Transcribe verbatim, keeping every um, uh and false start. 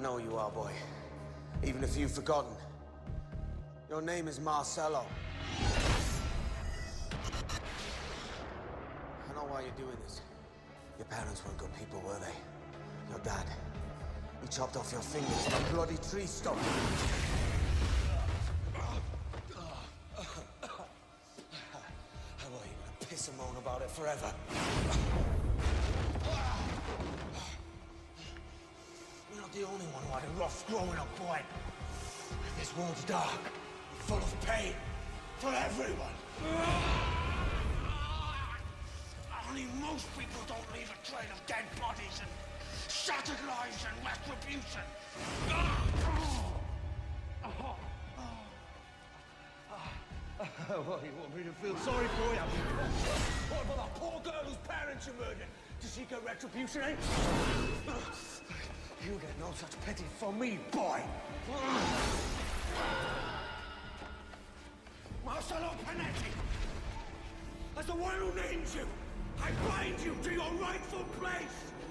know who you are, boy. Even if you've forgotten. Your name is Marcello. I know why you're doing this. Your parents weren't good people, were they? Your dad. He chopped off your fingers with a bloody tree stump. How are you gonna piss and moan about it forever? You're not the only one who had a rough growing up, boy. This world's dark, full of pain, for everyone. Only most people don't leave a trail of dead bodies and shattered lives and retribution. What, you want me to feel sorry for you? What about that poor girl whose parents you murdered? Does she get retribution, eh? You get no such pity from me, boy! Marcello Panetti! As the one who names you, I bind you to your rightful place!